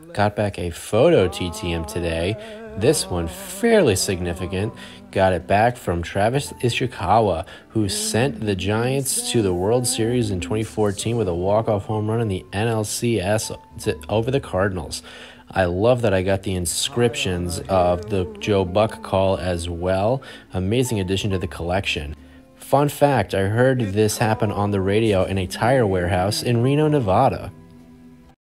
Got back a photo TTM today. This one fairly significant. Got it back from Travis Ishikawa, who sent the Giants to the World Series in 2014 with a walk-off home run in the NLCS over the Cardinals. I love that I got the inscriptions of the Joe Buck call as well. Amazing addition to the collection. Fun fact, I heard this happen on the radio in a tire warehouse in Reno, Nevada.